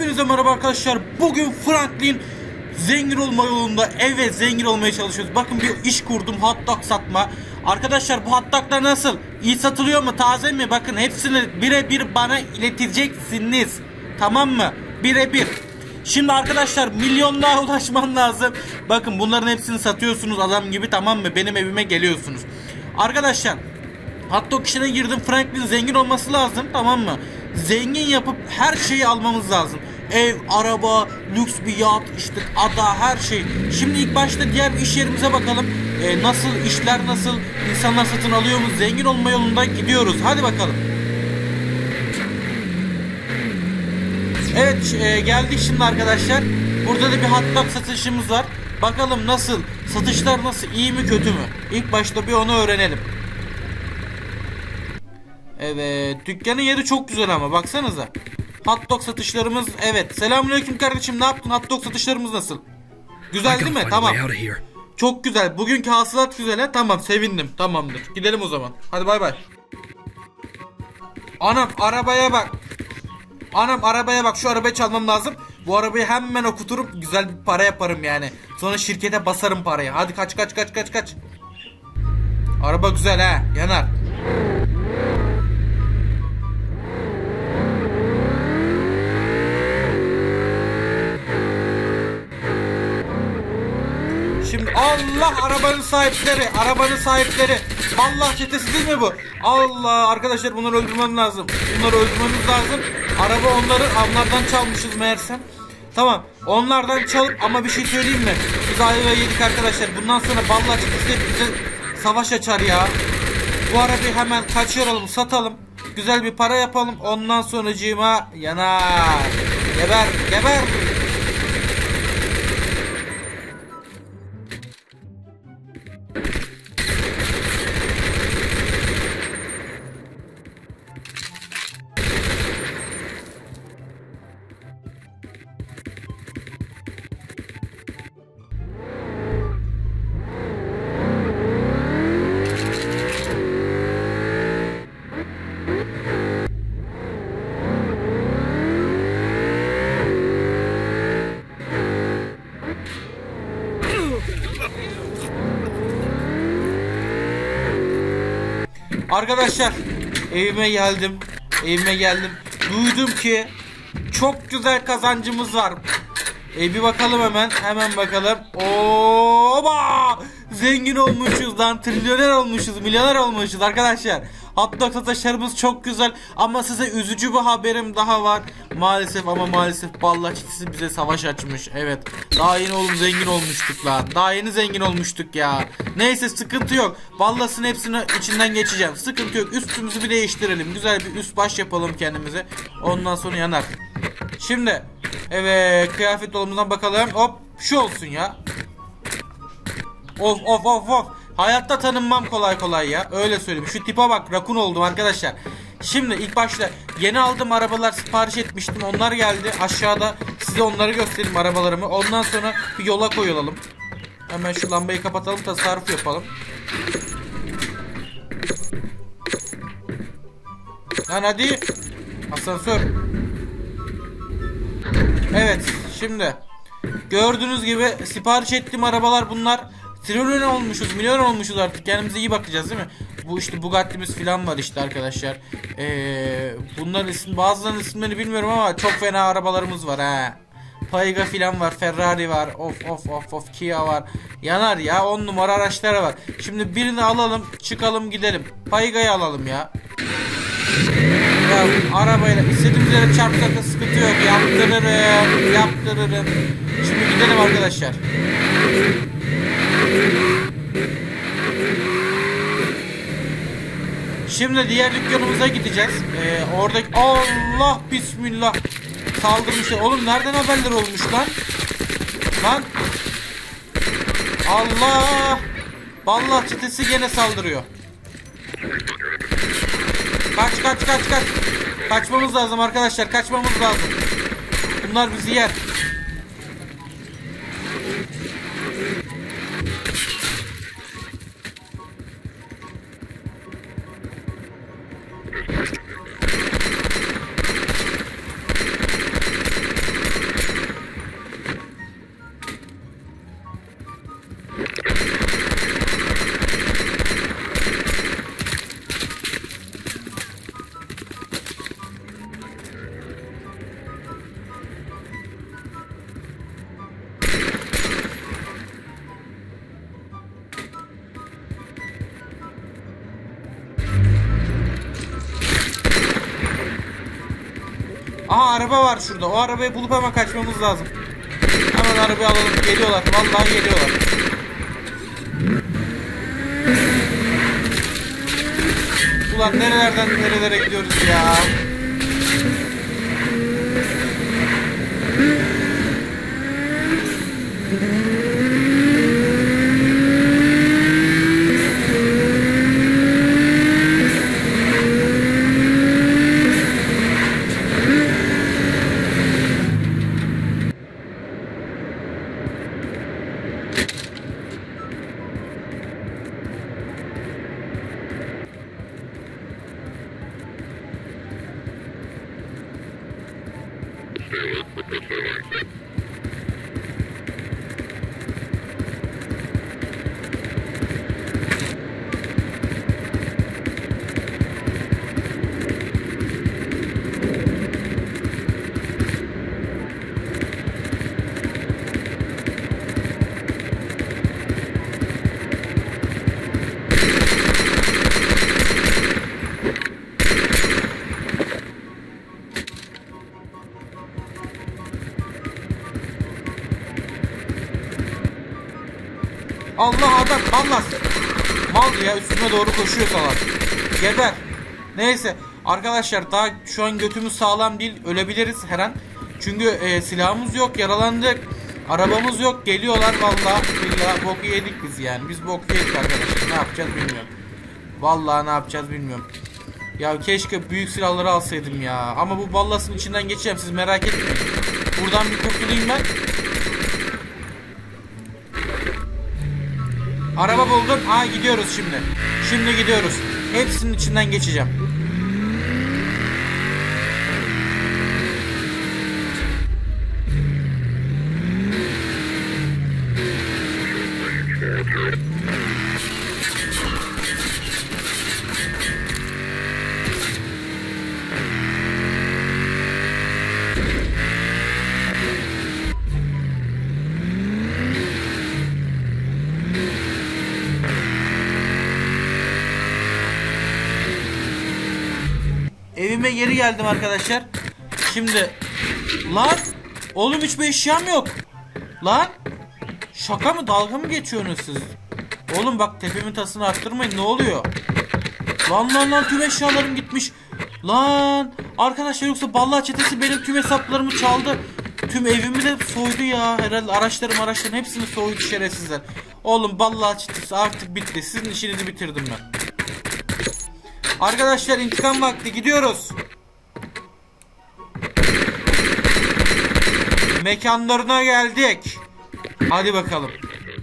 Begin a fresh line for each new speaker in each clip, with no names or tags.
Hepinize merhaba arkadaşlar. Bugün Franklin zengin olma yolunda. Evet, zengin olmaya çalışıyoruz. Bakın bir iş kurdum, hot dog satma. Arkadaşlar bu hot doglar nasıl? İyi satılıyor mu? Taze mi? Bakın hepsini birebir bana ileteceksiniz. Tamam mı? Birebir. Şimdi arkadaşlar milyonluğa ulaşmam lazım. Bakın bunların hepsini satıyorsunuz adam gibi, tamam mı? Benim evime geliyorsunuz. Arkadaşlar hot dog işine girdim. Franklin zengin olması lazım, tamam mı? Zengin yapıp her şeyi almamız lazım. Ev, araba, lüks bir yat, işte ada, her şey. Şimdi ilk başta diğer iş yerimize bakalım. Nasıl işler, nasıl insanlar satın alıyor mu? Zengin olma yolunda gidiyoruz. Hadi bakalım. Evet, geldik şimdi arkadaşlar. Burada da bir hot dog satışımız var. Bakalım nasıl? Satışlar nasıl? İyi mi kötü mü? İlk başta bir onu öğrenelim. Evet, dükkanın yeri çok güzel ama baksanıza. Hot dog satışlarımız, evet. Selamünaleyküm kardeşim, ne yaptın? Hot dog satışlarımız nasıl? Güzel değil mi? Tamam. Çok güzel. Bugünkü hasılat güzel ha. Tamam, sevindim. Tamamdır. Gidelim o zaman. Hadi bay bay. Anam arabaya bak. Anam arabaya bak. Şu arabayı çalmam lazım. Bu arabayı hemen okuturup güzel bir para yaparım yani. Sonra şirkete basarım parayı. Hadi kaç. Araba güzel ha. Yanar. Şimdi Allah, arabanın sahipleri. Allah çetesi değil mi bu? Allah arkadaşlar, bunları öldürmem lazım. Araba onlardan çalmışız meğersem. Tamam, onlardan çalıp, ama bir şey söyleyeyim mi? Biz ayva yedik arkadaşlar. Bundan sonra Allah çetesi bize savaş açar ya. Bu arabayı hemen kaçıralım, satalım. Güzel bir para yapalım. Ondan sonracığıma yanar. Geber. Arkadaşlar evime geldim. Duydum ki çok güzel kazancımız var. Bir bakalım hemen bakalım. Oba! Zengin olmuşuz lan, milyoner olmuşuz arkadaşlar. Hot dog satışlarımız çok güzel ama size üzücü bir haberim daha var. Maalesef Ballar çetesi bize savaş açmış. Evet. Daha yeni zengin olmuştuk ya. Neyse, sıkıntı yok. Ballasın hepsini içinden geçeceğim. Sıkıntı yok. Üstümüzü bir değiştirelim. Güzel bir üst baş yapalım kendimize. Ondan sonra yanar. Şimdi evet, kıyafet dolabımızdan bakalım. Hop, şu olsun ya. Of. Hayatta tanınmam kolay ya. Öyle söyleyeyim. Şu tipe bak, rakun oldum arkadaşlar. Şimdi ilk başta yeni aldığım arabalar sipariş etmiştim. Onlar geldi. Aşağıda size onları göstereyim, arabalarımı. Ondan sonra bir yola koyulalım. Hemen şu lambayı kapatalım, tasarruf yapalım. Lan hadi. Asansör. Evet, şimdi gördüğünüz gibi sipariş ettiğim arabalar bunlar. Milyon olmuşuz artık. Kendimize iyi bakacağız değil mi? Bu işte Bugatti'miz falan var işte arkadaşlar. Bunların bazılarının isimlerini bilmiyorum ama çok fena arabalarımız var ha. Payga falan var, Ferrari var, of, Kia var. Yanar ya, 10 numara araçlar var. Şimdi birini alalım, çıkalım gidelim. Payga'yı alalım ya. Ya arabayla istediğimiz yere çarpsak da sıkıntı yok. Yaptırırım. Şimdi gidelim arkadaşlar. Şimdi diğer dükkanımıza gideceğiz. Oradaki Allah bismillah saldırmışlar. Oğlum nereden haberler olmuş lan? Allah! Ballah çetesi gene saldırıyor. Kaç. Kaçmamız lazım arkadaşlar. Kaçmamız lazım. Bunlar bizi yer. Aha araba var şurada. O arabayı bulup hemen kaçmamız lazım. Hemen arabayı alalım. Geliyorlar. Vallahi geliyorlar. Ulan nerelerden nerelere gidiyoruz ya. Allah adam mallas. Mal ya, üstüme doğru koşuyor salak. Geber. Neyse arkadaşlar, daha şu an götümüz sağlam değil, ölebiliriz her an. Çünkü silahımız yok, yaralandık. Arabamız yok, geliyorlar vallahi billahi, boku yedik biz yani. Biz boku yedik arkadaşlar, ne yapacağız bilmiyorum. Vallahi ne yapacağız bilmiyorum. Ya keşke büyük silahları alsaydım ya. Ama bu ballasın içinden geçeceğim, siz merak etmeyin. Buradan bir kurtulayım ben. Araba buldum. Aa gidiyoruz şimdi. Şimdi gidiyoruz. Hepsinin içinden geçeceğim. Evime geri geldim arkadaşlar. Şimdi lan oğlum, hiçbir eşyam yok. Lan şaka mı, dalga mı geçiyorsunuz siz? Oğlum bak, tepemin tasını arttırmayın, ne oluyor? Lan tüm eşyalarım gitmiş. Lan arkadaşlar, yoksa Ballah çetesi benim tüm hesaplarımı çaldı. Tüm evimi de soydu ya. Herhalde araçların hepsini soydu şerefsizler. Oğlum Ballah çetesi artık bitti. Sizin işinizi bitirdim ben. Arkadaşlar intikam vakti, gidiyoruz. Mekanlarına geldik. Hadi bakalım.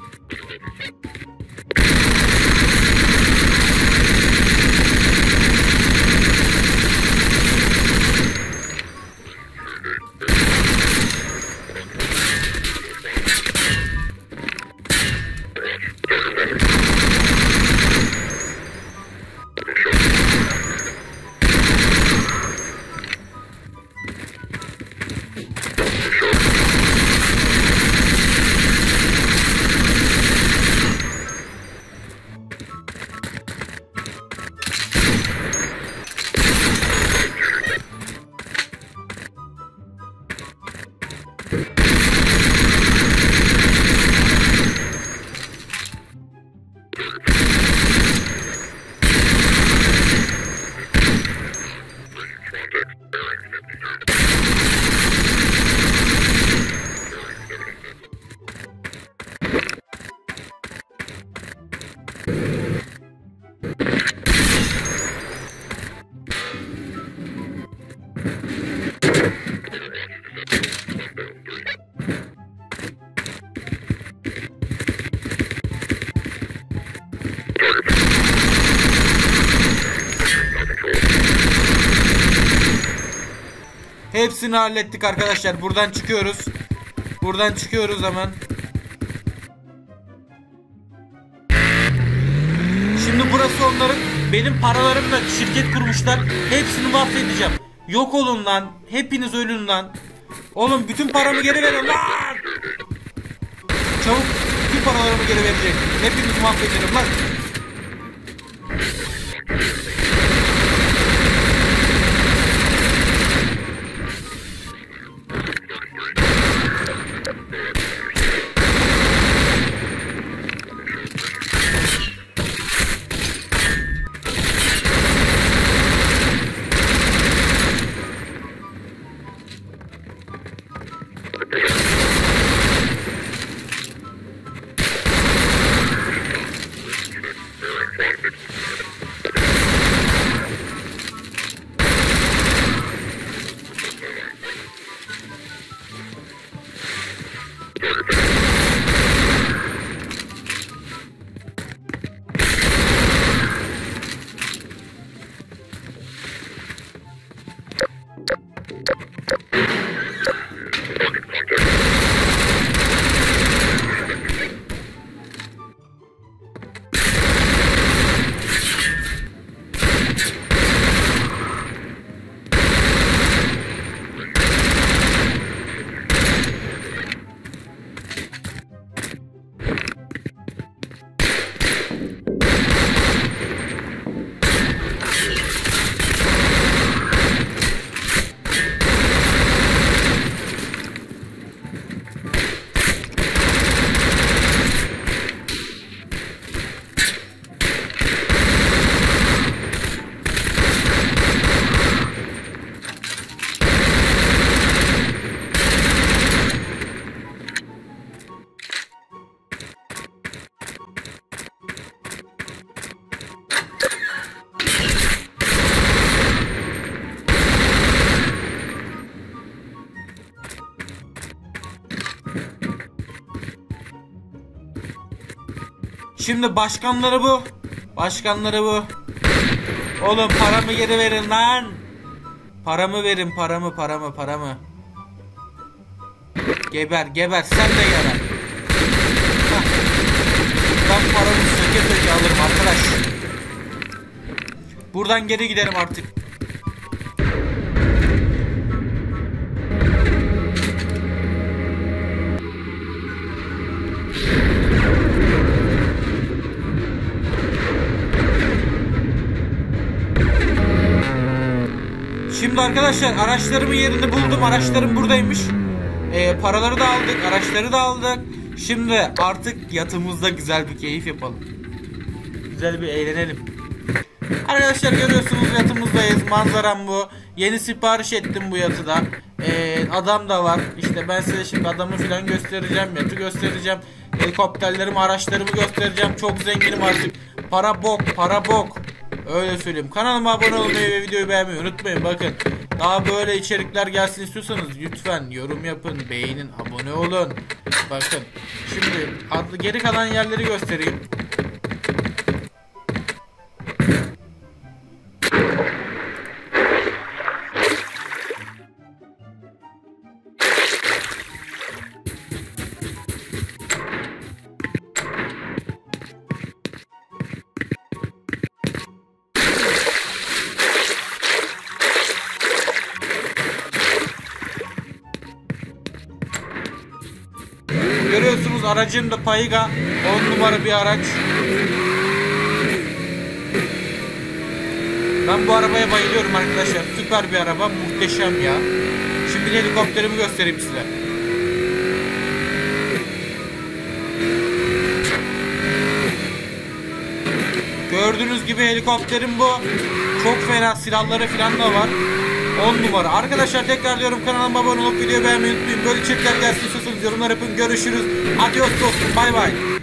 Hepsini hallettik arkadaşlar. Buradan çıkıyoruz. Buradan çıkıyoruz hemen. Şimdi burası onların. Benim paralarımla şirket kurmuşlar. Hepsini mahvedeceğim. Yok olun lan. Hepiniz ölün lan. Oğlum bütün paramı geri verin lan. Çabuk bütün paralarımı geri verecek. Hepinizi mahvederim lan. Şimdi başkanları bu. Başkanları bu. Oğlum paramı geri verin lan. Paramı verin, paramı. Geber sen de geber. Heh. Ben paramı söke alırım arkadaş. Buradan geri gidelim artık. Şimdi arkadaşlar araçlarımın yerini buldum. Araçlarım buradaymış. Paraları da aldık. Araçları da aldık. Şimdi artık yatımızda güzel bir keyif yapalım. Güzel bir eğlenelim. Arkadaşlar görüyorsunuz yatımızdayız. Manzaram bu. Yeni sipariş ettim bu yatıda. Adam da var. İşte ben size şimdi adamı falan göstereceğim. Yatı göstereceğim. Helikopterlerimi, araçlarımı göstereceğim. Çok zenginim artık. Para bok. Öyle söyleyeyim. Kanalıma abone olmayı ve videoyu beğenmeyi unutmayın. Bakın daha böyle içerikler gelsin istiyorsanız lütfen yorum yapın, beğenin, abone olun. Bakın şimdi geri kalan yerleri göstereyim. Görüyorsunuz aracım da Payga 10 numara bir araç. Ben bu arabaya bayılıyorum arkadaşlar. Süper bir araba, muhteşem ya. Şimdi helikopterimi göstereyim size. Gördüğünüz gibi helikopterim bu. Çok fena silahları falan da var. 10 numara. Arkadaşlar tekrar diyorum kanalıma abone olup videoyu beğenmeyi unutmayın. Böyle içerikler gelsin istiyorsanız yorumlar yapın. Görüşürüz. Adios dostum. Bay bay.